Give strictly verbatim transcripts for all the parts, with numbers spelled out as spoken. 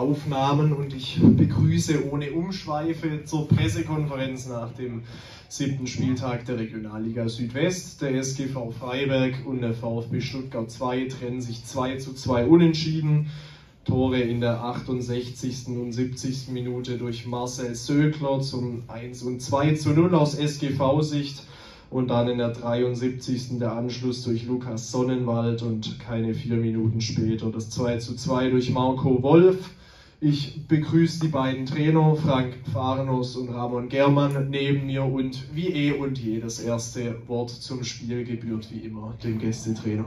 Aufnahmen und ich begrüße ohne Umschweife zur Pressekonferenz nach dem siebten Spieltag der Regionalliga Südwest. Der S G V Freiberg und der VfB Stuttgart zwei trennen sich zwei zu zwei unentschieden. Tore in der achtundsechzigsten und siebzigsten Minute durch Marcel Sögler zum eins und zwei zu null aus S G V-Sicht. Und dann in der dreiundsiebzigsten der Anschluss durch Lukas Sonnenwald und keine vier Minuten später das zwei zu zwei durch Marco Wolf. Ich begrüße die beiden Trainer, Frank Pfarnos und Ramon Germann, neben mir und wie eh und je das erste Wort zum Spiel gebührt wie immer dem Gästetrainer.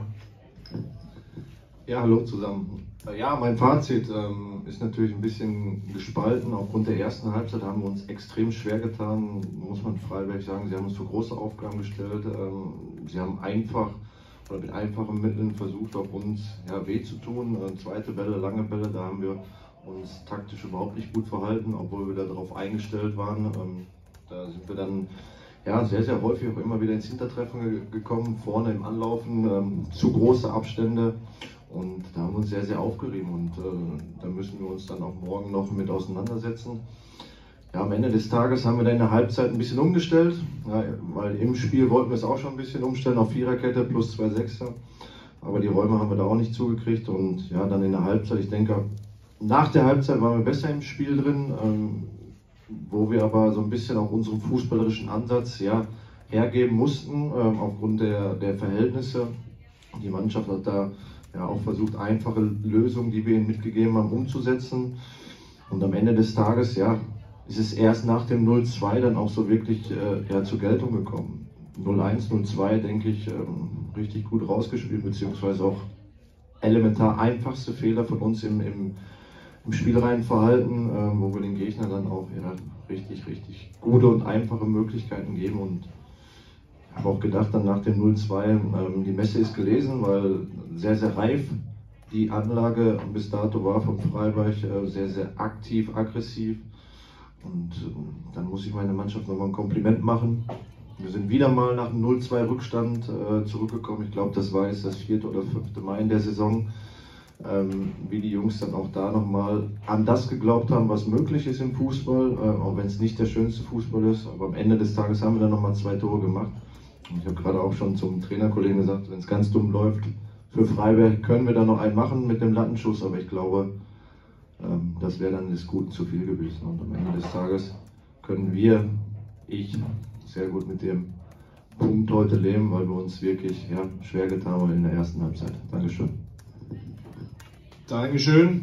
Ja, hallo zusammen. Ja, mein Fazit ähm, ist natürlich ein bisschen gespalten. Aufgrund der ersten Halbzeit haben wir uns extrem schwer getan, muss man Freiberg sagen. Sie haben uns für große Aufgaben gestellt. Ähm, sie haben einfach oder mit einfachen Mitteln versucht, auch uns ja, weh zu tun. Äh, zweite Bälle, lange Bälle, da haben wir uns taktisch überhaupt nicht gut verhalten, obwohl wir darauf eingestellt waren. Ähm, da sind wir dann ja, sehr, sehr häufig auch immer wieder ins Hintertreffen ge gekommen, vorne im Anlaufen, ähm, zu große Abstände. Und da haben wir uns sehr, sehr aufgerieben und äh, da müssen wir uns dann auch morgen noch mit auseinandersetzen. Ja, am Ende des Tages haben wir dann in der Halbzeit ein bisschen umgestellt, ja, weil im Spiel wollten wir es auch schon ein bisschen umstellen auf Viererkette plus zwei Sechser. Aber die Räume haben wir da auch nicht zugekriegt und ja, dann in der Halbzeit, ich denke, nach der Halbzeit waren wir besser im Spiel drin, ähm, wo wir aber so ein bisschen auch unseren fußballerischen Ansatz ja, hergeben mussten, ähm, aufgrund der, der Verhältnisse. Die Mannschaft hat da ja, auch versucht, einfache Lösungen, die wir ihnen mitgegeben haben, umzusetzen. Und am Ende des Tages, ja, ist es erst nach dem null zwei dann auch so wirklich äh, ja, zur Geltung gekommen. null eins, null zwei, denke ich, ähm, richtig gut rausgespielt, beziehungsweise auch elementar einfachste Fehler von uns im, im, im spielreinen Verhalten, äh, wo wir den Gegner dann auch ja, richtig, richtig gute und einfache Möglichkeiten geben. Und ich habe auch gedacht, dann nach dem null zwei, ähm, die Messe ist gelesen, weil sehr, sehr reif die Anlage bis dato war von Freiberg, äh, sehr, sehr aktiv, aggressiv. Und äh, dann muss ich meiner Mannschaft nochmal ein Kompliment machen. Wir sind wieder mal nach einem null zwei Rückstand äh, zurückgekommen. Ich glaube, das war jetzt das vierte oder fünfte Mal in der Saison. Ähm, wie die Jungs dann auch da nochmal an das geglaubt haben, was möglich ist im Fußball, äh, auch wenn es nicht der schönste Fußball ist. Aber am Ende des Tages haben wir dann nochmal zwei Tore gemacht. Und ich habe gerade auch schon zum Trainerkollegen gesagt, wenn es ganz dumm läuft, für Freiberg können wir da noch einen machen mit dem Lattenschuss, aber ich glaube, ähm, das wäre dann des Guten zu viel gewesen. Und am Ende des Tages können wir, ich, sehr gut mit dem Punkt heute leben, weil wir uns wirklich ja, schwer getan haben in der ersten Halbzeit. Dankeschön. Dankeschön.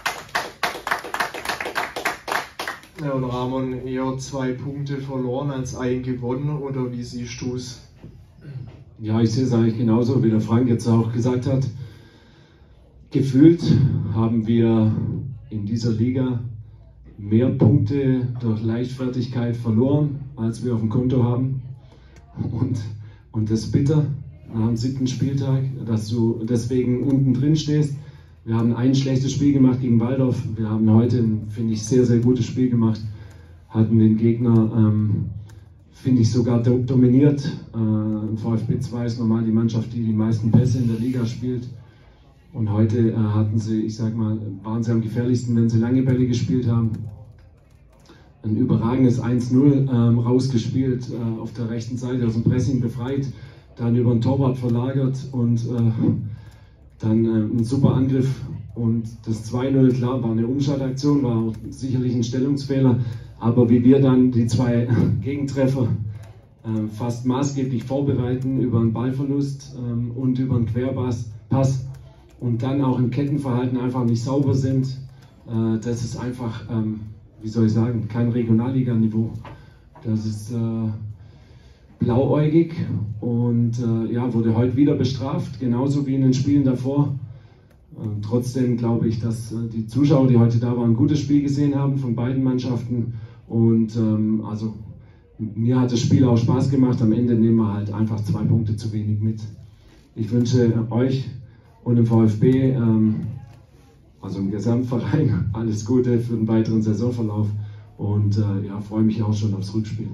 Ja, und Ramon, eher zwei Punkte verloren als ein gewonnen, oder wie siehst du es? Ja, ich sehe es eigentlich genauso, wie der Frank jetzt auch gesagt hat. Gefühlt haben wir in dieser Liga mehr Punkte durch Leichtfertigkeit verloren, als wir auf dem Konto haben. Und, und das ist bitter nach dem siebten Spieltag, dass du deswegen unten drin stehst. Wir haben ein schlechtes Spiel gemacht gegen Waldorf. Wir haben heute ein, finde ich, sehr, sehr gutes Spiel gemacht. Hatten den Gegner, ähm, finde ich, sogar do dominiert. Äh, VfB zwei ist normal die Mannschaft, die die meisten Pässe in der Liga spielt. Und heute äh, hatten sie, ich sag mal, waren sie am gefährlichsten, wenn sie lange Bälle gespielt haben. Ein überragendes eins null ähm, rausgespielt, äh, auf der rechten Seite aus dem Pressing befreit, dann über den Torwart verlagert und äh, dann äh, ein super Angriff. Und das zwei null, klar, war eine Umschaltaktion, war auch sicherlich ein Stellungsfehler, aber wie wir dann die zwei Gegentreffer äh, fast maßgeblich vorbereiten über einen Ballverlust ähm, und über einen Querpass Pass, und dann auch im Kettenverhalten einfach nicht sauber sind, äh, das ist einfach, ähm, wie soll ich sagen, kein Regionalliga-Niveau. Das ist äh, blauäugig und äh, ja, wurde heute wieder bestraft, genauso wie in den Spielen davor. Ähm, trotzdem glaube ich, dass äh, die Zuschauer, die heute da waren, ein gutes Spiel gesehen haben von beiden Mannschaften. Und ähm, also mir hat das Spiel auch Spaß gemacht. Am Ende nehmen wir halt einfach zwei Punkte zu wenig mit. Ich wünsche euch und dem VfB, ähm, also im Gesamtverein, alles Gute für den weiteren Saisonverlauf und äh, ja, freue mich auch schon aufs Rückspiel.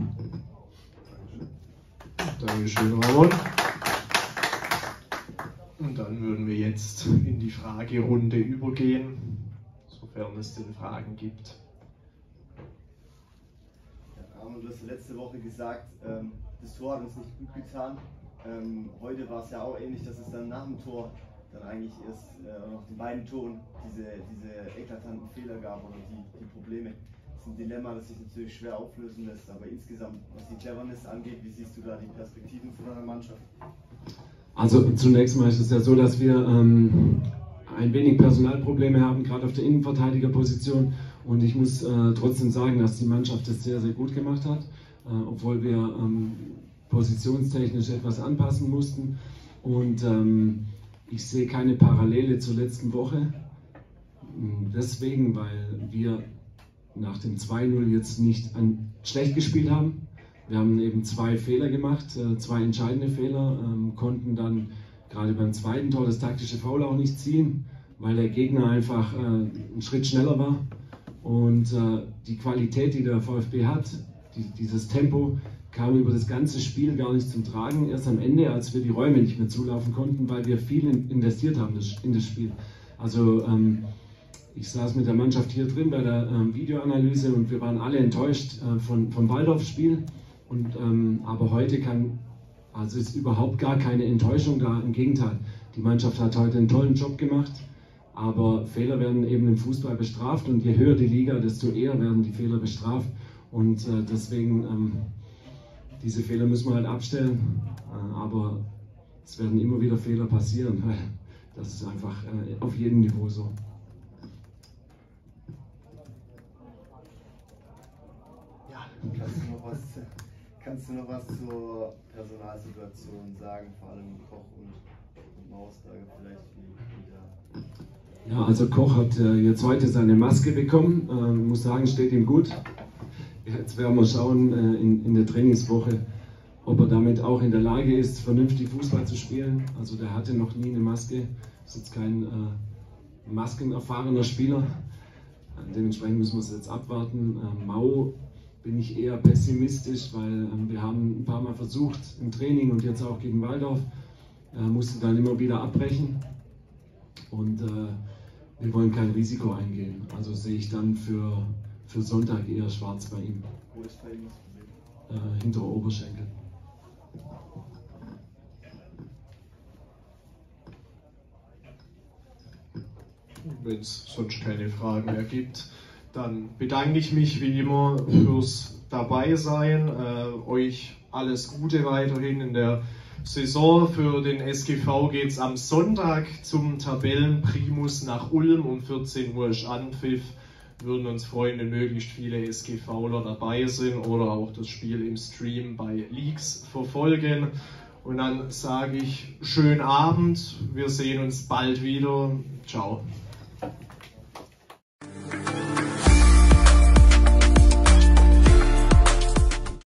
Dankeschön, Ramon. Und dann würden wir jetzt in die Fragerunde übergehen. sofern es denn Fragen gibt. Ja, Armin, du hast letzte Woche gesagt, ähm, das Tor hat uns nicht gut getan. Ähm, heute war es ja auch ähnlich, dass es dann nach dem Tor dann eigentlich erst äh, nach den beiden Toren diese, diese eklatanten Fehler gab oder die, die Probleme. Das ist ein Dilemma, das sich natürlich schwer auflösen lässt, aber insgesamt, was die Cleverness angeht, wie siehst du da die Perspektiven von einer Mannschaft? Also zunächst mal ist es ja so, dass wir ähm, ein wenig Personalprobleme haben, gerade auf der Innenverteidigerposition, und ich muss äh, trotzdem sagen, dass die Mannschaft das sehr, sehr gut gemacht hat, äh, obwohl wir ähm, positionstechnisch etwas anpassen mussten, und ähm, ich sehe keine Parallele zur letzten Woche, deswegen, weil wir nach dem zwei null jetzt nicht an, schlecht gespielt haben. Wir haben eben zwei Fehler gemacht, äh, zwei entscheidende Fehler, ähm, konnten dann gerade beim zweiten Tor das taktische Foul auch nicht ziehen, weil der Gegner einfach äh, einen Schritt schneller war, und äh, die Qualität, die der VfB hat, die, dieses Tempo, kam über das ganze Spiel gar nicht zum Tragen. Erst am Ende, als wir die Räume nicht mehr zulaufen konnten, weil wir viel investiert haben in das Spiel. Also ähm, ich saß mit der Mannschaft hier drin bei der ähm, Videoanalyse, und wir waren alle enttäuscht äh, von, vom Waldorf-Spiel. Und, ähm, aber heute kann, also ist überhaupt gar keine Enttäuschung da. Im Gegenteil, die Mannschaft hat heute einen tollen Job gemacht. Aber Fehler werden eben im Fußball bestraft, und je höher die Liga, desto eher werden die Fehler bestraft. Und äh, deswegen ähm, diese Fehler müssen wir halt abstellen, aber es werden immer wieder Fehler passieren, weil das ist einfach auf jedem Niveau so. Ja, kannst du noch was, kannst du noch was zur Personalsituation sagen, vor allem Koch und, und Mausberger vielleicht? Wie, wie ja, also Koch hat jetzt heute seine Maske bekommen, ich muss sagen, steht ihm gut. Jetzt werden wir schauen äh, in, in der Trainingswoche, ob er damit auch in der Lage ist, vernünftig Fußball zu spielen. Also der hatte noch nie eine Maske, ist jetzt kein äh, maskenerfahrener Spieler. Dementsprechend müssen wir es jetzt abwarten. Äh, Mau bin ich eher pessimistisch, weil äh, wir haben ein paar Mal versucht im Training und jetzt auch gegen Waldorf, äh, musste dann immer wieder abbrechen. Und äh, wir wollen kein Risiko eingehen. Also sehe ich dann für Für Sonntag eher schwarz bei ihm. Wo ist bei ihm das Problem? Äh, hinterer Oberschenkel. Wenn es sonst keine Fragen mehr gibt, dann bedanke ich mich wie immer fürs Dabeisein. Äh, euch alles Gute weiterhin in der Saison. Für den S G V geht es am Sonntag zum Tabellenprimus nach Ulm. Um vierzehn Uhr ist Anpfiff. Würden uns freuen, wenn möglichst viele SGVler dabei sind oder auch das Spiel im Stream bei Leaks verfolgen. Und dann sage ich, schönen Abend, wir sehen uns bald wieder. Ciao.